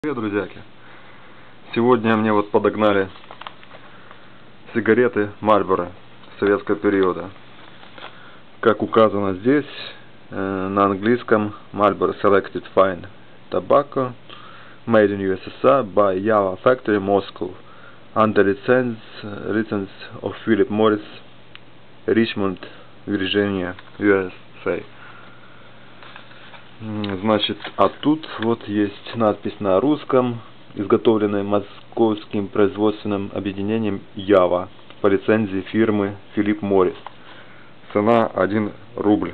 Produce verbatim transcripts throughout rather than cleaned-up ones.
Привет, друзьяки! Сегодня мне вот подогнали сигареты Marlboro советского периода. Как указано здесь, э, на английском Marlboro Selected Fine Tobacco Made in ю эс эс ар by Java Factory Moscow under license, license of Philip Morris, Richmond, Virginia, ю эс эй. Значит, а тут вот есть надпись на русском, изготовленная московским производственным объединением Java по лицензии фирмы Philip Morris. Цена один рубль.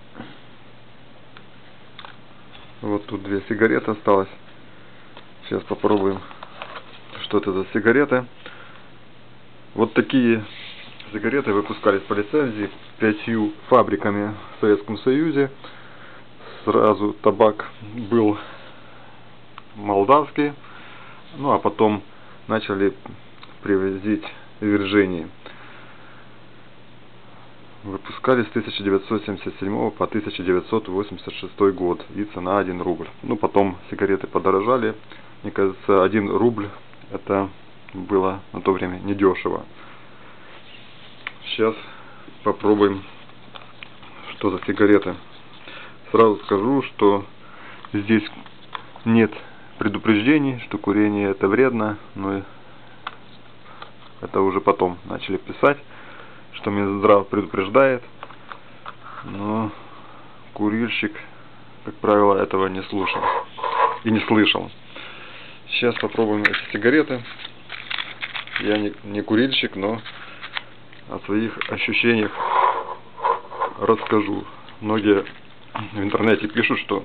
Вот тут две сигареты осталось. Сейчас попробуем, что это за сигареты. Вот такие сигареты выпускались по лицензии пятью фабриками в Советском Союзе. Сразу табак был молдавский, ну а потом начали привозить в Вирджинии. Выпускались с тысяча девятьсот семьдесят седьмого по тысяча девятьсот восемьдесят шестой год, и цена один рубль. Ну потом сигареты подорожали. Мне кажется, один рубль это было на то время недешево. Сейчас попробуем, что за сигареты. Сразу скажу, что здесь нет предупреждений, что курение это вредно, но это уже потом начали писать, что Минздрав предупреждает, но курильщик, как правило, этого не слушал и не слышал. Сейчас попробуем эти сигареты. Я не, не курильщик, но о своих ощущениях расскажу. Многие в интернете пишут, что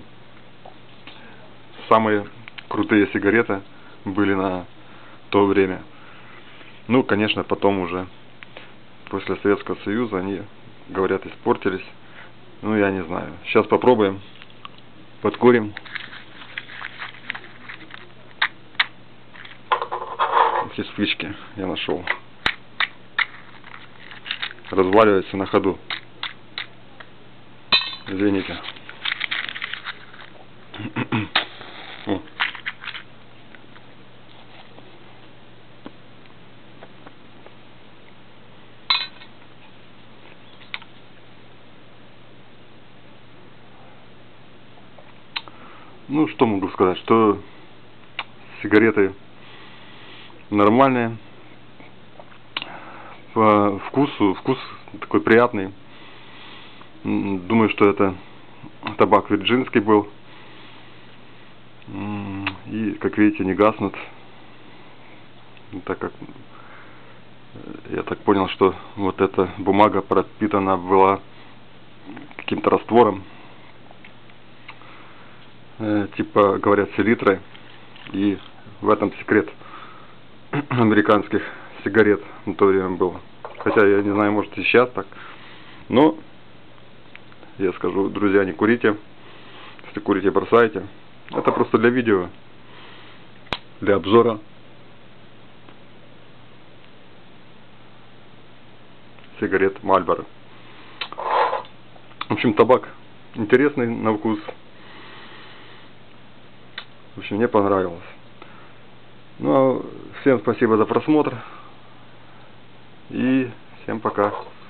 самые крутые сигареты были на то время. Ну, конечно, потом уже после Советского Союза они, говорят, испортились. Ну, я не знаю. Сейчас попробуем. Подкурим. Эти спички я нашел. Разваливается на ходу. Извините. О. Ну, что могу сказать, что сигареты нормальные, по вкусу, вкус такой приятный. Думаю, что это табак вирджинский был. И, как видите, не гаснут. Так как я так понял, что вот эта бумага пропитана была каким-то раствором. Типа, говорят, селитрой. И в этом секрет американских сигарет на то время был. Хотя я не знаю, может и сейчас так. Но я скажу, друзья, не курите. Если курите, бросайте. Это просто для видео, для обзора. Сигарет Marlboro. В общем, табак интересный на вкус. В общем, мне понравилось. Ну, а всем спасибо за просмотр. И всем пока.